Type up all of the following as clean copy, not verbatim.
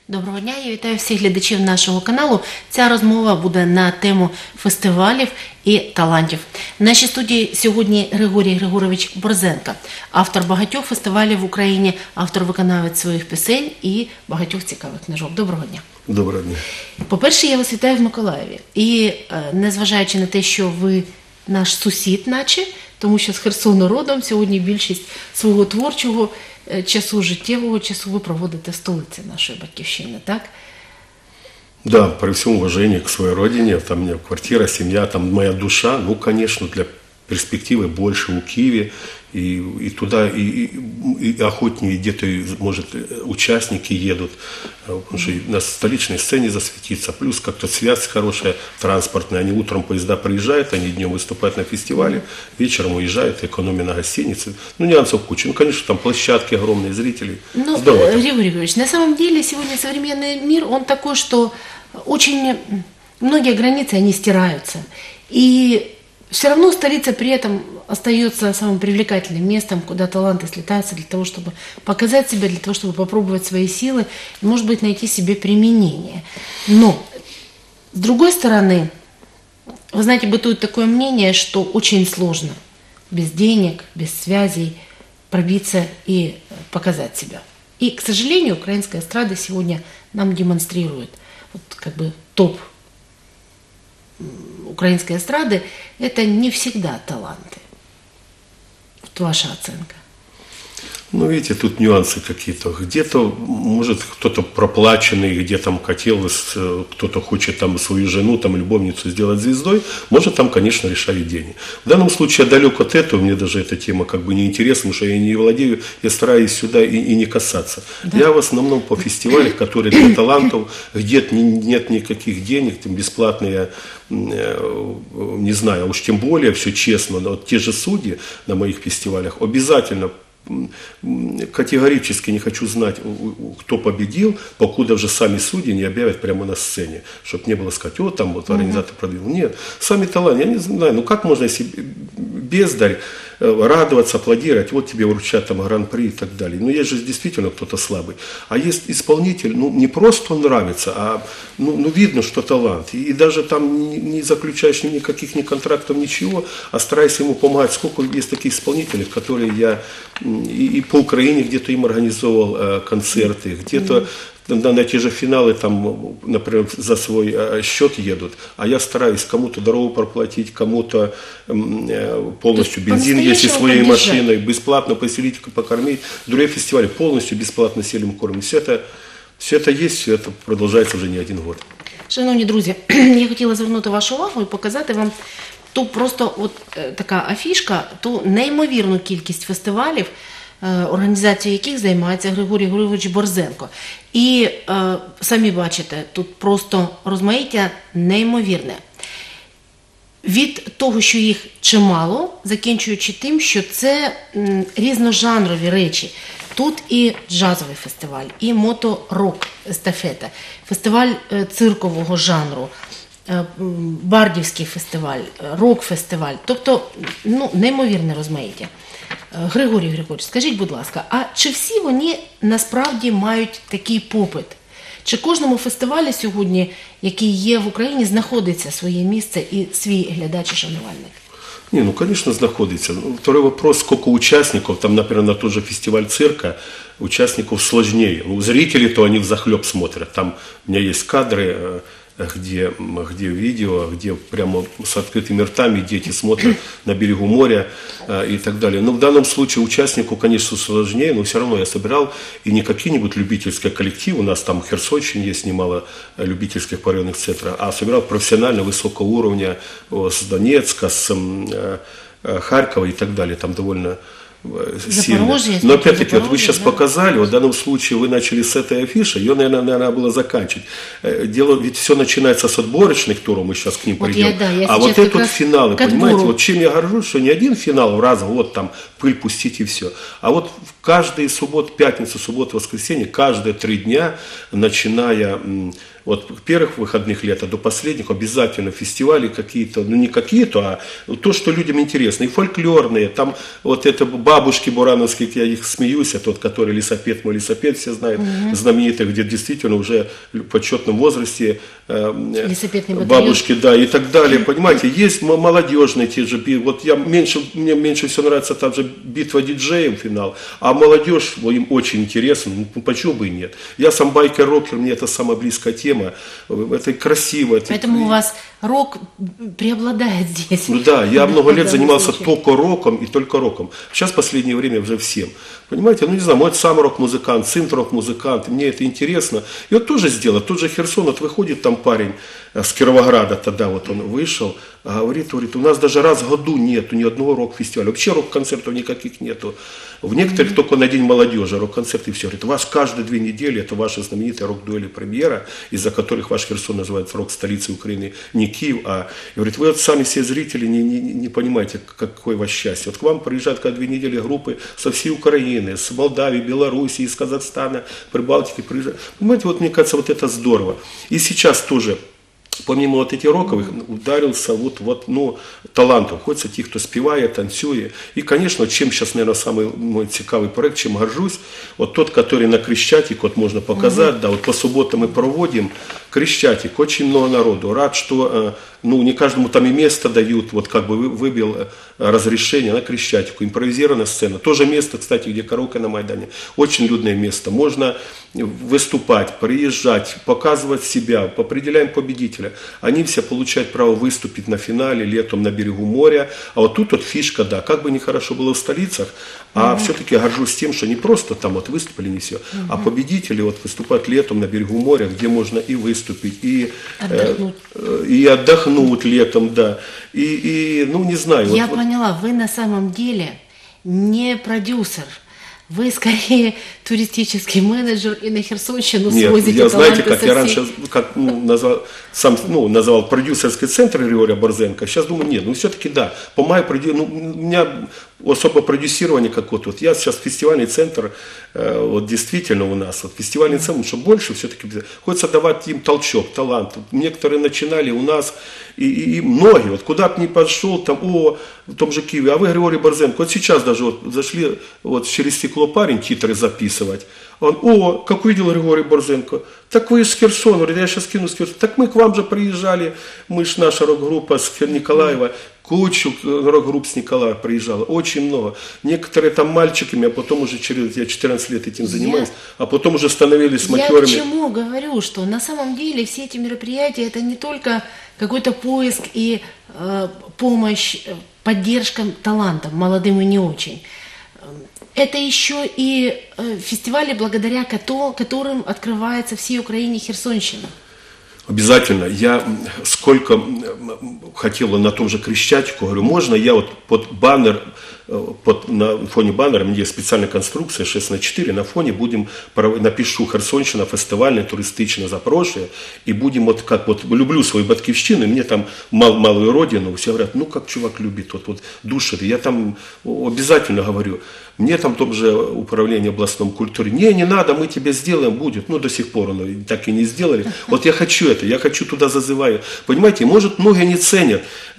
Доброго дня, я вітаю всіх глядачів нашого каналу. Ця розмова буде на тему фестивалів і талантів. В нашій студії сьогодні Григорій Григорович Борзенко, автор багатьох фестивалів в Україні, автор-виконавець своїх пісень і багатьох цікавих книжок. Доброго дня. Доброго дня. По-перше, я вас вітаю в Миколаєві. І незважаючи на те, що ви наш сусід, наче, тому що з Херсону родом, сьогодні більшість свого творчого часу, життєвого часу ви проводите в столиці нашої батьківщини, так? Да, при всем уважении к своей родине, там у меня квартира, семья, там моя душа, ну, конечно, для перспективы больше у Киеве, и туда, и охотнее где-то, может, участники едут, потому что на столичной сцене засветиться, плюс как-то связь хорошая, транспортная, они утром поезда приезжают, они днем выступают на фестивале, вечером уезжают, экономя на гостинице, ну, нюансов куча, ну, конечно, там площадки огромные, зрители. Ну, здорово. Григорий Григорьевич, на самом деле сегодня современный мир, он такой, что очень многие границы, они стираются, и все равно столица при этом остается самым привлекательным местом, куда таланты слетаются для того, чтобы показать себя, для того, чтобы попробовать свои силы и, может быть, найти себе применение. Но, с другой стороны, вы знаете, бытует такое мнение, что очень сложно без денег, без связей пробиться и показать себя. И, к сожалению, украинская эстрада сегодня нам демонстрирует вот как бы топ украинской эстрады, это не всегда таланты. Вот ваша оценка. Ну, видите, тут нюансы какие-то. Где-то, может, кто-то проплаченный, где там хотел, кто-то хочет там свою жену, там, любовницу сделать звездой, может, там, конечно, решают деньги. В данном случае я далек от этого, мне даже эта тема как бы не интересна, потому что я не владею, я стараюсь сюда и не касаться. Да. Я в основном по фестивалям, которые для талантов, где нет никаких денег, там бесплатно я не знаю, уж тем более, все честно, но вот те же судьи на моих фестивалях обязательно категорически не хочу знать, кто победил, покуда уже сами судьи не объявят прямо на сцене, чтобы не было сказать, о, там вот организатор продвинул. Нет, сами таланты, я не знаю, ну как можно, если бездарь, радоваться, аплодировать, вот тебе вручат там гран-при и так далее. Но есть же действительно кто-то слабый. А есть исполнитель, ну не просто он нравится, а ну видно, что талант. И даже там не заключаешь никаких ни контрактов, ничего, а стараюсь ему помогать. Сколько есть таких исполнителей, которые я и по Украине где-то им организовывал концерты, где-то на те же финалы, там, например, за свой счет едут, а я стараюсь кому-то дорогу проплатить, кому-то полностью бензин, если своей машиной, бесплатно поселить, покормить. Другие фестивали полностью бесплатно селим, кормим. Все это есть, все это продолжается вже не один год. Шановні друзі, я хотіла звернути вашу увагу і показати вам ту просто от така афішка, ту неймовірну кількість фестивалів, організацією яких займається Григорій Григорович Борзенко. І самі бачите, тут просто розмаїття неймовірне. Від того, що їх чимало, закінчуючи тим, що це різножанрові речі. Тут і джазовий фестиваль, і моторок естафета, фестиваль циркового жанру, бардівський фестиваль, рок-фестиваль. Тобто, ну, неймовірне розмаїття. Григорій Григорович, скажіть, будь ласка, а чи всі вони насправді мають такий попит? Чи кожному фестивалі сьогодні, який є в Україні, знаходиться своє місце і свій глядач і шанувальник? Не, ну, конечно, находится. Второй вопрос, сколько участников, там, например, на тот же фестиваль цирка, участников сложнее. Ну, зрители, то они взахлеб смотрят. Там у меня есть кадры, где видео, где прямо с открытыми ртами дети смотрят на берегу моря и так далее. Но в данном случае участнику, конечно, сложнее, но все равно я собирал и не какие-нибудь любительские коллективы, у нас там в Херсонщине есть немало любительских парадных центров, а собирал профессионально высокого уровня с Донецка, с Харькова и так далее, там довольно сильно. Но опять-таки, вот вы сейчас показали, вот в данном случае вы начали с этой афиши, ее, наверное, надо было заканчивать. Дело, ведь все начинается с отборочных туров, мы сейчас к ним придем. А вот это вот финалы, понимаете, вот чем я горжусь, что не один финал раз, вот там пыль пустить и все. А вот каждые субботы, пятница, суббота, воскресенье, каждые 3 дня, начиная вот первых выходных лета до последних обязательно фестивали какие-то, ну не какие-то, а то, что людям интересно, и фольклорные, там вот это бабушки бурановские, я их смеюсь, а тот, который лесопед, мой лесопед, все знают, знаменитый, где действительно уже в почетном возрасте бабушки, да, и так далее, понимаете, есть молодежные те же, вот мне меньше всего нравится там же битва диджеев финал, а молодежь, им очень интересно, ну почему бы и нет. Я сам байкер-рокер, мне это самая близкая тема, это красиво. Поэтому у вас рок преобладает здесь. Ну да, я много лет занимался только роком и только роком. Сейчас в последнее время уже всем. Понимаете, ну не знаю, мой сам рок-музыкант, сын рок-музыкант, мне это интересно. И вот тоже сделал, тот же Херсон, вот выходит там парень с Кировограда, тогда вот он вышел, говорит, у нас даже раз в году нету ни одного рок-фестиваля, вообще рок-концертов никаких нету. В некоторых только на День молодежи рок-концерты и все. Говорит, у вас каждые 2 недели это ваша знаменитая рок-дуэли премьера, из-за которых ваш Херсон называется рок-столицей Украины, не Киев, а... И говорит, вы вот сами все зрители не понимаете, какое у вас счастье. Вот к вам приезжают каждые 2 недели группы со всей Украины, с Молдавии, Белоруссии, из Казахстана, Прибалтики приезжают. Понимаете, вот мне кажется, вот это здорово. И сейчас тоже... Помимо вот этих роковых, ударился ну, талантом. Хочется тех, кто спевает, танцует. И, конечно, чем сейчас, наверное, самый мой цікавый проект, чем горжусь, вот тот, который на Крещатик, вот можно показать, да, вот по субботам мы проводим Крещатик, очень много народу. Рад, что, ну, не каждому там и место дают, вот как бы выбил разрешение на Крещатику, импровизированная сцена. Тоже место, кстати, где караоке на Майдане. Очень людное место. Можно выступать, приезжать, показывать себя, определяем победителя. Они все получают право выступить на финале летом на берегу моря. А вот тут вот фишка, да, как бы нехорошо было в столицах, а все-таки горжусь тем, что не просто там вот выступили, не все, а победители вот выступают летом на берегу моря, где можно и выступить, и отдохнуть летом, да. И ну не знаю. Я поняла, вы на самом деле не продюсер. Вы скорее туристический менеджер и на Херсонщину свозите я, таланты знаете, как со я раньше назвал продюсерский центр Григория Борзенко, сейчас думаю, нет, ну все-таки да, по моей у меня особо продюсирования какого-то, вот я сейчас фестивальный центр, вот действительно у нас, вот фестивальный центр, что больше все-таки, хочется давать им толчок, талант, некоторые начинали у нас, и многие, вот куда бы ни пошел, там, в том же Киеве, а вы Григорий Борзенко, вот сейчас даже вот зашли вот через стекло парень титры записывать, он, как увидел Григорий Борзенко, так вы из Херсона, говорит, я сейчас кину с Херсона, так мы к вам же приезжали, мы ж наша рок-группа с Николаева, кучу рок-групп с Николаева приезжала, очень много. Некоторые там мальчиками, а потом уже я 14 лет этим занимаюсь, а потом уже становились матерыми. Я к чему говорю, что на самом деле все эти мероприятия это не только какой-то поиск и помощь, поддержка талантам, молодым и не очень. Это еще и фестивали, благодаря которым открывается всей Украине Херсонщина. Обязательно. Я сколько хотела на том же Крещатику, говорю, можно я вот под баннер, на фоне баннера, у меня есть специальная конструкция 6х4, на фоне напишу Херсонщина фестивальне, туристичне запрошує, и будем вот как вот, люблю свою батьківщину, и мне там малую родину, все говорят, ну как чувак любит, вот душит, я там обязательно говорю, мне там том же управление областной культуры, не надо, мы тебе сделаем, будет, ну до сих пор так и не сделали, вот я хочу это, я хочу туда зазываю, понимаете, может многие не ценят,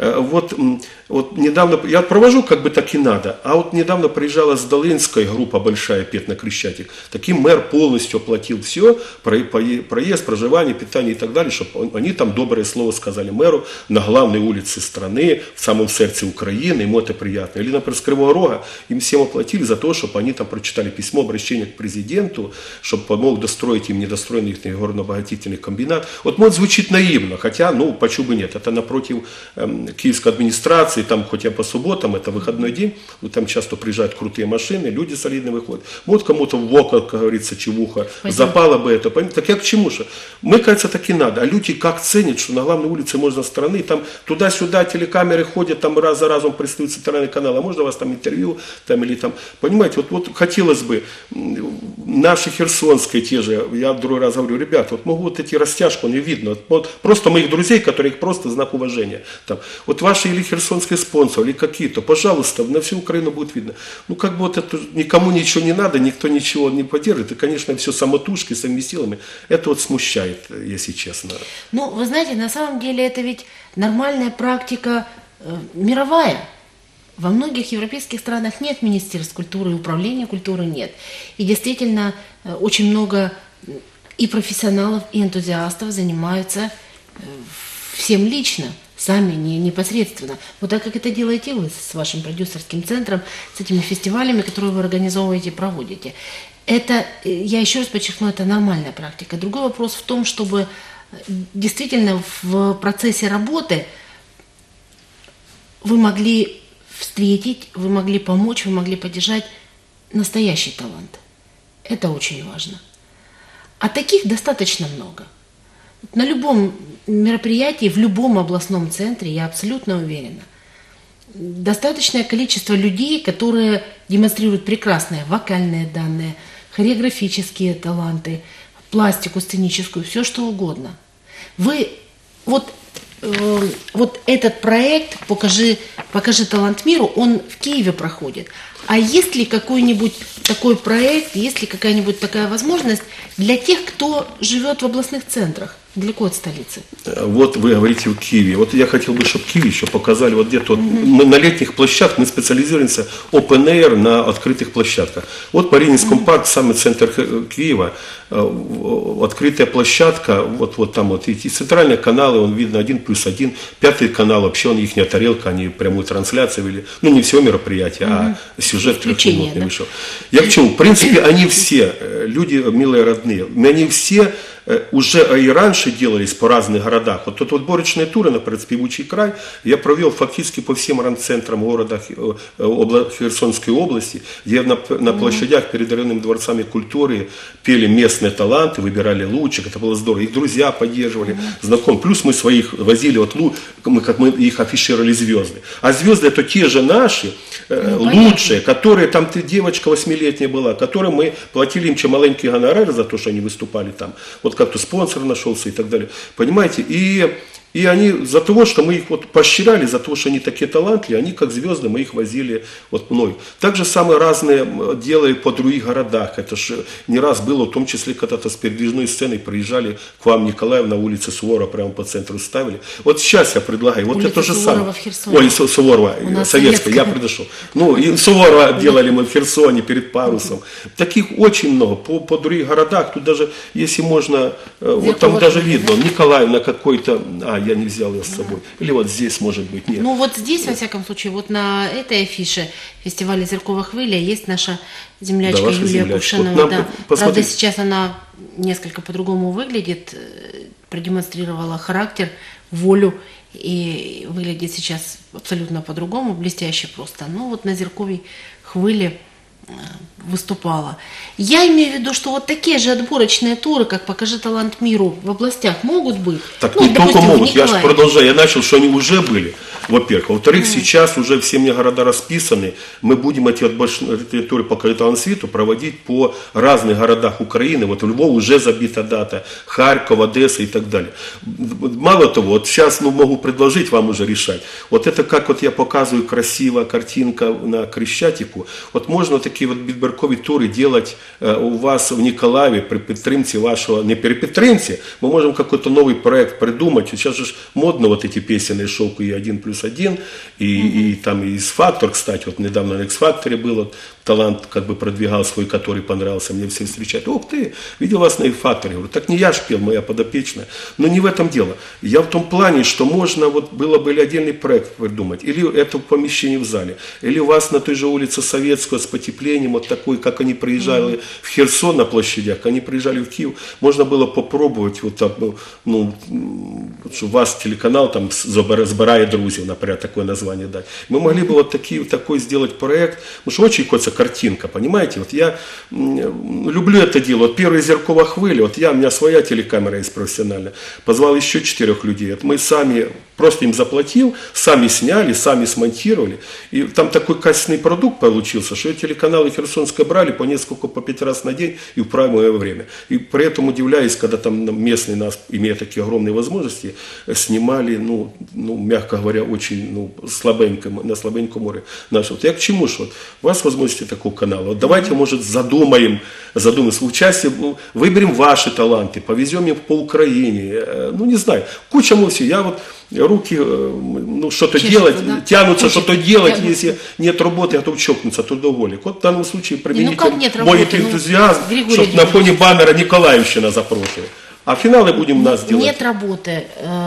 вот недавно, я провожу как бы так и надо, а вот недавно приезжала с Долинской группа большая петь на Крещатик, таким мэр полностью оплатил все, проезд, проживание, питание и так далее, чтобы они там доброе слово сказали мэру на главной улице страны, в самом сердце Украины, ему это приятно. Или, например, с Кривого Рога им всем оплатили за то, чтобы они там прочитали письмо, обращение к президенту, чтобы помог достроить им недостроенный их горно-обогатительный комбинат. Вот может звучит наивно, хотя, ну, почему бы нет, это напротив киевской администрации, там хоть я по субботам, это выходной день, там часто приезжают крутые машины, люди солидные выходят. Вот кому-то в око, как говорится, чевуха, запало бы это. Так я к чему же? Мы, кажется, так и надо. А люди как ценят, что на главной улице можно страны, там туда-сюда телекамеры ходят, там раз за разом пристают центральный канал, а можно у вас там интервью, там или там, понимаете, вот хотелось бы, наши херсонские те же, я в другой раз говорю, ребят, вот могу вот эти растяжки, не видно, вот просто моих друзей, которых просто знак уважения. Там, вот ваши или херсонские советские спонсоры или какие-то, пожалуйста, на всю Украину будет видно. Ну, как бы вот это никому ничего не надо, никто ничего не поддерживает. И, конечно, все самотужки, своими силами. Это вот смущает, если честно. Ну, вы знаете, на самом деле это ведь нормальная практика мировая. Во многих европейских странах нет министерств культуры, управления культуры нет. И действительно очень много и профессионалов, и энтузиастов занимаются всем лично, сами, не непосредственно. Вот так, как это делаете вы с вашим продюсерским центром, с этими фестивалями, которые вы организовываете и проводите. Это, я еще раз подчеркну, это нормальная практика. Другой вопрос в том, чтобы действительно в процессе работы вы могли встретить, вы могли помочь, вы могли поддержать настоящий талант. Это очень важно. А таких достаточно много. На любом мероприятии, в любом областном центре, я абсолютно уверена, достаточное количество людей, которые демонстрируют прекрасные вокальные данные, хореографические таланты, пластику сценическую, все что угодно. Вы вот этот проект «Покажи талант миру», он в Киеве проходит. А есть ли какой-нибудь такой проект, есть ли какая-нибудь такая возможность для тех, кто живет в областных центрах, далеко от столицы? Вот вы говорите в Киеве. Вот я хотел бы, чтобы в Киеве еще показали вот где-то. Мы на летних площадках мы специализируемся open air на открытых площадках. Вот по Ренинскому парку, самый центр Киева, открытая площадка, вот там вот эти центральные каналы, он видно 1+1, 5 канал, вообще он их тарелка, они прямую трансляцию вели. Ну не все мероприятие, а сюжет трехминутный вышел. Я к чему? В принципе, они все, люди милые, родные, они все уже и раньше делались по разных городах. Вот тут отборочные туры, например, «Певучий край» я провел фактически по всем ранцентрам города Херсонской области, где на площадях перед районными дворцами культуры пели местные таланты, выбирали лучших, это было здорово. Их друзья поддерживали, знакомые. Плюс мы своих возили, как мы их афишировали звезды. А звезды это те же наши, лучшие, которые, там девочка 8-летняя была, которым мы платили им маленький гонорар за то, что они выступали там. Вот как-то спонсор нашелся и так далее. Понимаете? И они за того, что мы их вот поощряли, за то, что они такие талантливые, они как звезды, мы их возили вот мной. Так же самые разные делали по других городах. Это же не раз было, в том числе когда-то с передвижной сценой приезжали к вам, Николаев, на улице Суворова, прямо по центру ставили. Вот сейчас я предлагаю, вот это же самое. Ой, Суворова, советская, я предошел. Ну, и Суворова делали мы в Херсоне перед парусом. Таких очень много. По других городах, тут даже, если можно, вот там даже видно, Николаев на какой-то, я не взял ее с собой. Или вот здесь, может быть, нет. Ну вот здесь, во всяком случае, вот на этой афише фестиваля «Зеркова хвиля» есть наша землячка, да, Юлия Кувшинова. Вот да. Правда, сейчас она несколько по-другому выглядит, продемонстрировала характер, волю и выглядит сейчас абсолютно по-другому, блестяще просто. Ну вот на «Зерковой хвиле» выступала. Я имею в виду, что вот такие же отборочные туры, как «Покажи талант миру» в областях могут быть. Так не только могут, я же продолжаю, я начал, что они уже были, во-первых. Во-вторых, сейчас уже все мне города расписаны, мы будем эти отборочные туры «Покажи талант миру» проводить по разных городах Украины. Вот в Львов уже забита дата, Харьков, Одесса и так далее. Мало того, вот сейчас могу предложить вам уже решать. Вот это как вот я показываю красиво картинка на Крещатику, вот можно такие вот відбіркові тури делать у вас в Николаеве при підтримці вашего, не при підтримці, мы можем какой-то новый проект придумать. Сейчас же модно вот эти песенные шоу и 1+1, и там и X-Factor, кстати, вот недавно на X-Factor был, вот, талант как бы продвигал свой, который понравился, мне все встречают, ох ты, видел вас на X-Factor, я говорю, так не я ж пел, моя подопечная, но не в этом дело, я в том плане, что можно вот было бы отдельный проект придумать, или это в помещении в зале, или у вас на той же улице Советского с потеплением, вот такой, как они приезжали в Херсон на площадях, они приезжали в Киев, можно было попробовать, вот так, ну, что у вас телеканал там «Збирає друзів», например, такое название дать. Мы могли бы вот такой сделать проект, потому что очень хочется картинка, понимаете? Вот я люблю это дело. Вот первые «Зеркова хвыли», вот у меня своя телекамера есть профессиональная, позвал еще 4 людей. Вот мы сами, просто им заплатил, сами сняли, сами смонтировали. И там такой качественный продукт получился, что телеканалы Херсонской брали по несколько, по 5 раз на день и в правильное время. И при этом удивляюсь, когда там местные нас, имея такие огромные возможности, снимали, мягко говоря, очень на слабеньком море. Вот я к чему же? Вот, у вас возможности такого канала. Вот давайте, может, задумаемся в участии, выберем ваши таланты, повезем их по Украине, не знаю, куча мыслей. Я вот руки, что-то делать, да? тянутся что-то делать, если нет работы, готов чокнуться, трудоголик. Вот в данном случае примените мой энтузиазм, чтобы на фоне баннера Николаевщина запрошивали. А финалы будем у нас делать. Нет работы.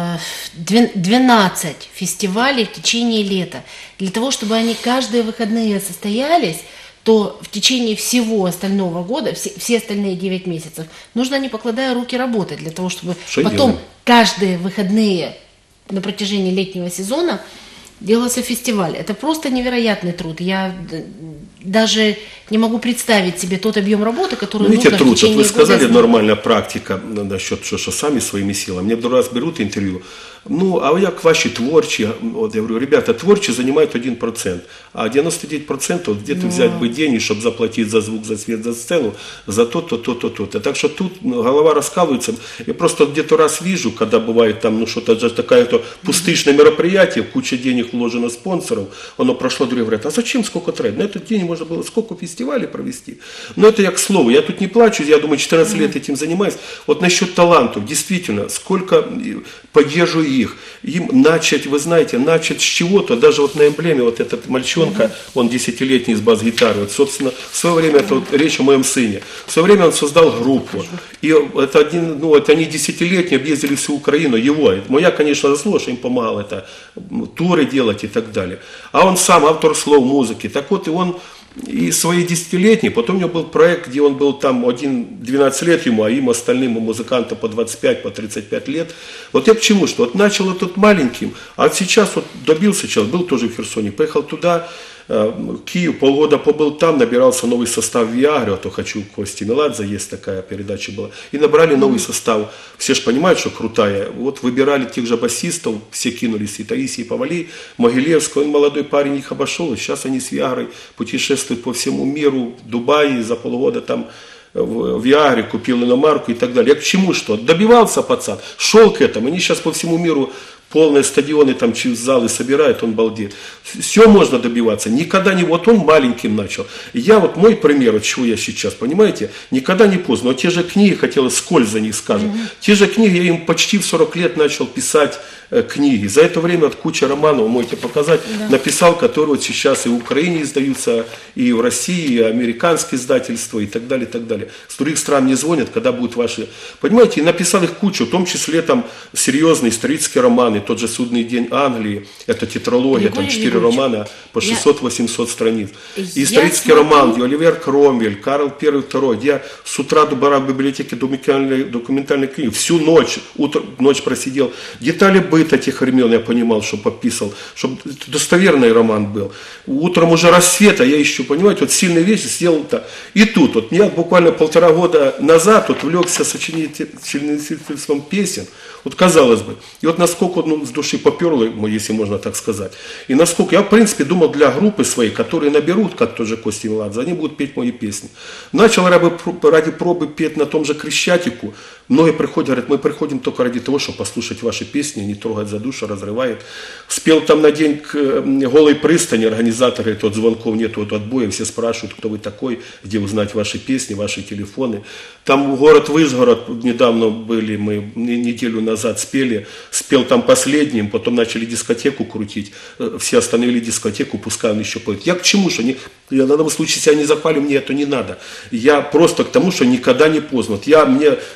12 фестивалей в течение лета. Для того, чтобы они каждые выходные состоялись, то в течение всего остального года, все остальные 9 месяцев, нужно, не покладая руки, работать, для того, чтобы потом каждые выходные на протяжении летнего сезона делался фестиваль. Это просто невероятный труд. Я даже не могу представить себе тот объем работы, который нужно труд, в течение вот вы сказали, года. нормальная практика насчет, что сами своими силами. Мне другой раз берут интервью. А як ваші творчі? Вот я говорю, ребята, творчі занимают 1%, а 99% вот где-то взять бы деньги, чтобы заплатить за звук, за свет, за сцену, за то-то, то-то, то-то. Так что тут голова раскалывается. Я просто где-то раз вижу, когда бывает там, что-то такое-то пустышное мероприятие, куча денег вложено спонсоров, оно прошло, другие говорят, а зачем сколько тратить? На этот день можно было сколько фестивалей провести. Но это я к слову, я тут не плачу, я думаю, 14 лет этим занимаюсь. Вот насчет талантов, действительно, сколько поддерживаю их. Им начать, вы знаете, начать с чего-то, даже вот на эмблеме вот этот мальчонка, он 10-летний с бас-гитарой, вот, собственно, в свое время, это вот речь о моем сыне, в свое время он создал группу, и это это они 10-летние объездили всю Украину, моя, конечно, заслуга, что им помогал это, туры делать и так далее, а он сам автор слов, музыки, так вот и он и свои 10-летние, потом у него был проект, где он был там 12 лет ему, а им остальным музыкантам по 25, по 35 лет. Вот я к чему, что вот начал вот тут маленьким, а сейчас вот добился человек, был тоже в Херсоне, поехал туда, Киев, полгода побыл там, набирался новый состав Виагры, а то хочу Кости Меладзе, есть такая передача была, и набрали новый состав. Все же понимают, что крутая. Вот выбирали тех же басистов, все кинулись, и Таисий Повалий, Могилевский, он молодой парень их обошел, и сейчас они с Виагрой путешествуют по всему миру, в Дубае, за полгода там в Виагре купил иномарку и так далее. Я к чему, что? Добивался пацан, шел к этому, они сейчас по всему миру полные стадионы, там залы собирают, он балдеет. Все можно добиваться. Никогда не... Вот он маленьким начал. Я вот мой пример, от чего я сейчас, понимаете, никогда не поздно. Вот те же книги, хотелось скользь за них скажем. Те же книги, я им почти в 40 лет начал писать книги. За это время от куча романов, можете показать, написал, которые вот сейчас и в Украине издаются, и в России, и американские издательства, и так далее, и так далее. С других стран мне звонят, когда будут ваши... Понимаете, и написал их кучу, в том числе там серьезные исторические романы, тот же «Судный день Англии», это тетралогия, там 4 романа по 600-800 страниц. И исторический роман, где Оливер Кромвель, Карл I, II, где я с утра до бара в библиотеке документальной книги, всю ночь, ночь просидел, детали быта тех времен я понимал, что подписал, чтобы достоверный роман был. Утром уже рассвета я еще, понимаете, вот сильные вещи сделал так. И тут, вот я буквально 1,5 года назад вот увлекся сочинительством песен, вот казалось бы, и вот насколько с души поперло, если можно так сказать, и насколько, я в принципе думал для группы своей, которые наберут, как тот же Кости Меладзе, они будут петь мои песни. Начал ради пробы петь на том же Крещатику, многие приходят, говорят, мы приходим только ради того, чтобы послушать ваши песни, не трогать за душу, разрывает. Спел там на день к Голой пристани, организаторы, тот звонков нету, вот отбоя, все спрашивают, кто вы такой, где узнать ваши песни, ваши телефоны. Там город Вышгород, недавно были, мы неделю назад спел там последним, потом начали дискотеку крутить, все остановили дискотеку, пускай он еще поет. Я к чему, что я на данном случае себя не запалю, мне это не надо. Я просто к тому, что никогда не поздно. Вот мне на сцене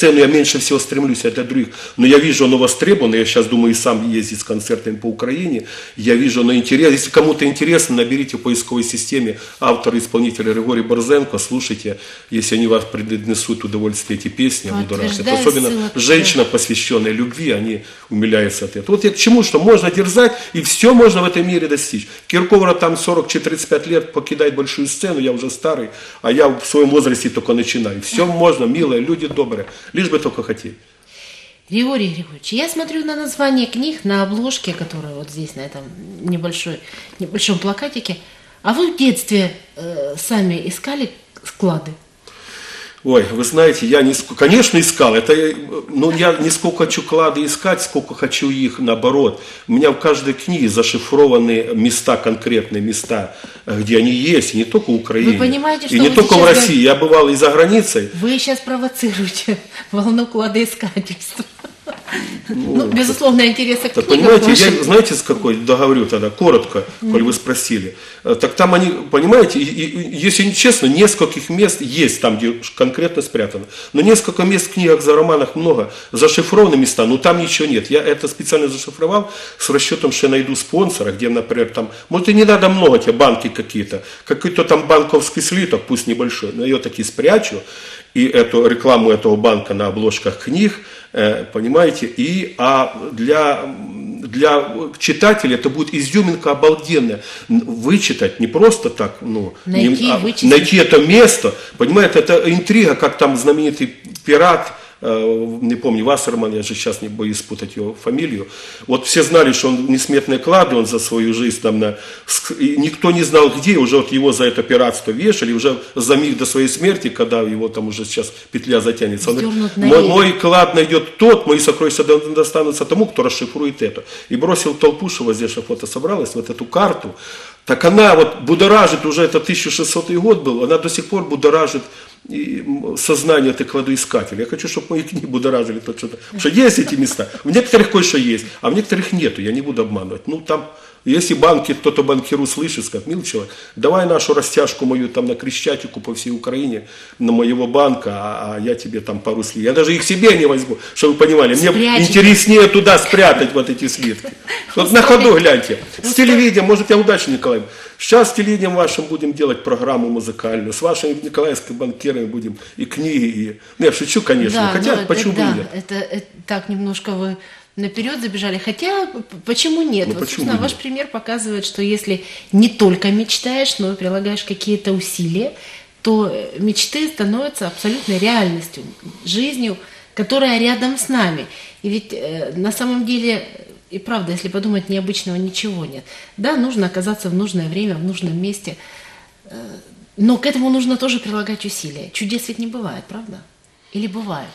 сцену я меньше всего стремлюсь, а для других. Но я вижу, оно востребовано, я сейчас думаю, и сам ездить с концертами по Украине, я вижу, оно интересно. Если кому-то интересно, наберите в поисковой системе автора-исполнителя Григорий Борзенко, слушайте, если они вас принесут удовольствие эти песни, я буду рад. Особенно женщина, посвященная любви, они умиляются от этого. Вот я к чему, что можно дерзать, и все можно в этом мире достичь. Киркоров там 40-35 лет покидает большую сцену, я уже старый, а я в своем возрасте только начинаю. Все можно, милые, люди добрые, лишь бы только хотели. Григорий Григорьевич, я смотрю на название книг, на обложке, которая вот здесь, на этом небольшом плакатике. А вы в детстве сами искали склады? Ой, вы знаете, конечно, искал. Но я не сколько хочу клады искать, сколько хочу их наоборот. У меня в каждой книге зашифрованы места, конкретные места, где они есть, и не только в Украине. Вы понимаете, что и не только в России. Я бывал и за границей. Вы сейчас провоцируете волну кладоискательства. Безусловно, интереса к книгам. Понимаете, я, знаете, с какой договорю тогда, коротко, коль вы спросили. Так там они, понимаете, если честно, нескольких мест есть там, где конкретно спрятано. Но несколько мест в книгах, за романах много, зашифрованы места, но там ничего нет. Я это специально зашифровал с расчетом, что я найду спонсора, где, например, там, может и не надо много, те банки какие-то, какой-то там банковский слиток, пусть небольшой, но я таки спрячу, и эту рекламу этого банка на обложках книг, понимаете, для читателя это будет изюминка обалденная. Вычитать не просто так, найти это место, понимаете, это интрига, как там знаменитый пират, не помню, Вассерман, я же сейчас не боюсь спутать его фамилию. Вот все знали, что он несметные клады, он за свою жизнь там и никто не знал где, уже вот его за это пиратство вешали, уже за миг до своей смерти, когда его там уже сейчас петля затянется. Он говорит, мой клад найдет тот, мои сокровища достанутся тому, кто расшифрует это. И бросил толпу, что вот здесь фото собралось, вот эту карту. Так она вот будоражит, уже это 1600 год был, она до сих пор будоражит сознание этой кладоискателя. Я хочу, чтобы мои книги будоражили тот что-то. Потому что есть эти места. В некоторых кое-что есть, а в некоторых нету. Я не буду обманывать. Там, если кто-то банкиру слышит, скажет, мил человек, давай нашу растяжку мою там на Крещатику по всей Украине, на моего банка, а я тебе там пару слитков. Я даже их себе не возьму, чтобы вы понимали. Мне интереснее туда спрятать вот эти слитки. Вот на ходу гляньте. С телевидением, может, я удачно, Николай. Сейчас с телевидением вашим будем делать программу музыкальную, с вашими николаевскими банкирами будем и книги. Я шучу, конечно, да, хотя почему бы нет? Это так немножко вы наперед забежали, хотя почему нет? Собственно, ваш пример показывает, что если не только мечтаешь, но и прилагаешь какие-то усилия, то мечты становятся абсолютной реальностью, жизнью, которая рядом с нами. И ведь на самом деле... И правда, если подумать, необычного ничего нет. Да, нужно оказаться в нужное время, в нужном месте, но к этому нужно тоже прилагать усилия. Чудес ведь не бывает, правда? Или бывает?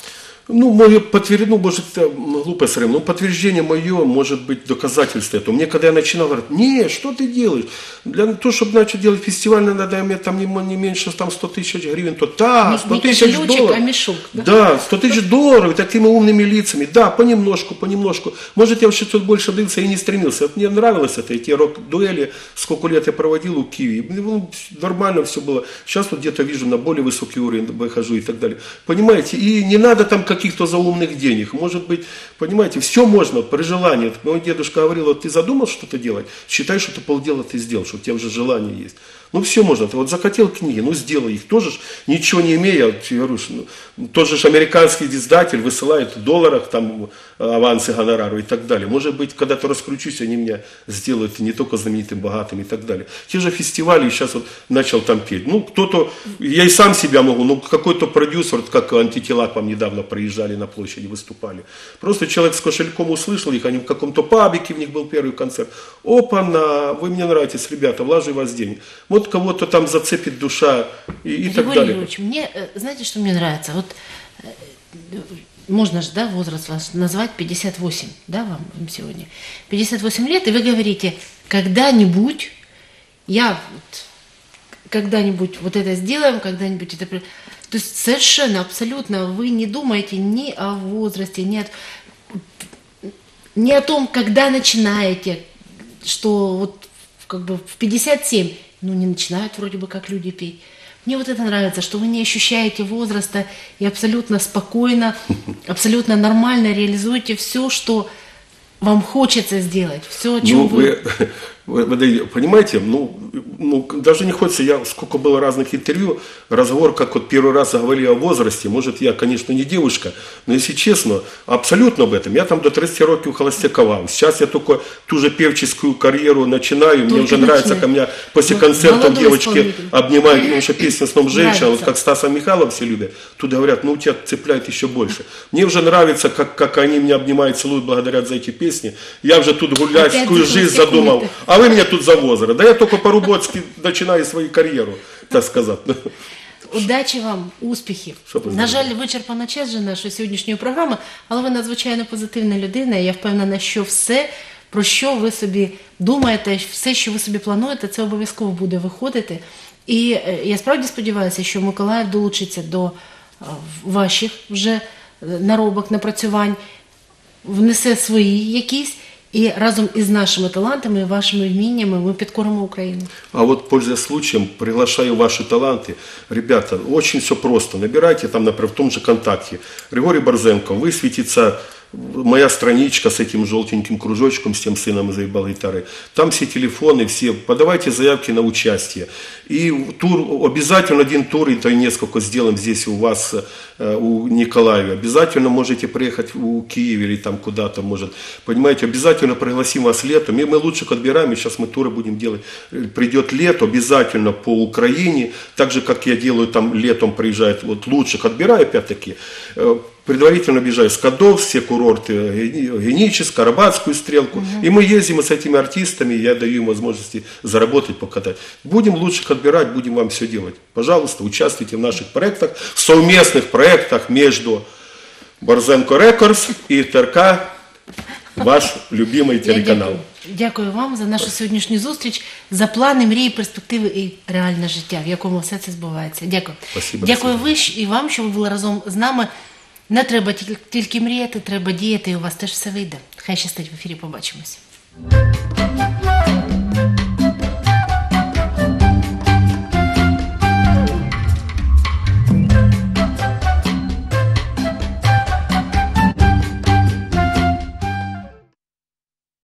Может, глупо сравнить, но подтверждение мое может быть доказательство этого. Мне, когда я начинал, говорят, не, что ты делаешь? Для того, чтобы начать делать фестиваль, надо иметь там не меньше там, 100 тысяч гривен, то да, 100 тысяч долларов. А мешок, да? Да, 100 тысяч долларов, и такими умными лицами. Да, понемножку. Может, я вообще тут больше дылся и не стремился. Мне нравилось это, эти рок-дуэли, сколько лет я проводил у Киви. Нормально все было. Сейчас вот где-то вижу, на более высокий уровень выхожу и так далее. Понимаете, и не надо там каких-то заумных денег. Может быть, понимаете, все можно при желании. Мой дедушка говорил, вот ты задумал что-то делать, считай, что ты полдела ты сделал, что у тебя уже желание есть. Все можно. Ты вот захотел книги, сделай их. Тоже ничего не имея, я говорю, тот же американский издатель высылает в долларах там авансы, гонорару и так далее. Может быть, когда-то раскручусь, они меня сделают не только знаменитым, богатым и так далее. Те же фестивали, сейчас вот начал там петь. Кто-то, я и сам себя могу, какой-то продюсер, вот как антитела к вам недавно проезжали на площади, выступали. Просто человек с кошельком услышал их, они в каком-то пабике, в них был первый концерт. Опа-на, вы мне нравитесь, ребята, влажу в вас денег. Вот кого-то там зацепит душа и так далее. Григорий Ильич, знаете, что мне нравится? Вот можно же, да, возраст ваш назвать 58, да, вам сегодня? 58 лет, и вы говорите, когда-нибудь вот это сделаем, когда-нибудь это... То есть совершенно, абсолютно вы не думаете ни о возрасте, ни о том, когда начинаете, что вот как бы в 57, не начинают вроде бы как люди петь. Мне вот это нравится, что вы не ощущаете возраста и абсолютно спокойно, абсолютно нормально реализуете все, что вам хочется сделать, все, о чем Ну, вы понимаете, даже не хочется, сколько было разных интервью, разговор, как вот первый раз заговорили о возрасте, может, я, конечно, не девушка, но, если честно, абсолютно об этом. Я там до 30 років холостяковал. Сейчас я только ту же певческую карьеру начинаю, мне уже нравится, как меня после концертов девочки обнимают, потому что песня «Сном женщина», вот как Стаса Михайлова все любят, тут говорят, у тебя цепляет еще больше. Мне уже нравится, как они меня обнимают, целуют, благодарят за эти песни. Я уже тут гуляйскую жизнь задумал. А вы меня тут за возраст. Да я только по-рубоцки начинаю свою карьеру, так сказать. Удачі вам, успіхів. На жаль, вичерпана час вже нашої сьогоднішньої програми, але ви надзвичайно позитивна людина, і я впевнена, що все, про що ви собі думаєте, все, що ви собі плануєте, це обов'язково буде виходити. І я справді сподіваюся, що Миколаїв долучиться до ваших вже наробок, напрацювань, внесе свої якісь, и разом із нашими талантами и вашими вміннями ми підкоримо Україну. А вот, пользуясь случаем, приглашаю ваши таланты. Ребята, очень все просто. Набирайте там, например, в том же ВКонтакте. Григорий Борзенко, высветится моя страничка с этим желтеньким кружочком, с тем сыном заебал гитары. Там все телефоны, все. Подавайте заявки на участие. И тур, обязательно один тур, и то и несколько сделаем здесь у вас, у Николаева. Обязательно можете приехать у Киева или там куда-то, может. Понимаете, обязательно пригласим вас летом. И мы лучших отбираем, и сейчас мы туры будем делать. Придет лето, обязательно по Украине. Так же, как я делаю, там летом приезжает, вот лучших отбираю, опять-таки. Предварительно объезжаю Скадов, все курорты, Геническую, Арбатскую стрелку. И мы ездим с этими артистами, я даю им возможности заработать, покатать. Будем лучших отбирать, будем вам все делать. Пожалуйста, участвуйте в наших проектах, в совместных проектах между Борзенко Рекордс и ТРК, ваш любимый телеканал. Дякую вам за нашу сьогоднішню зустріч, за плани, мрії, перспективи і реальне життя, в якому все це збувається. Дякую. Спасибо. Дякую і вам, що ви були разом з нами. Не треба тільки мріяти, треба діяти, і у вас теж все вийде. Хай щастить, в ефірі побачимось.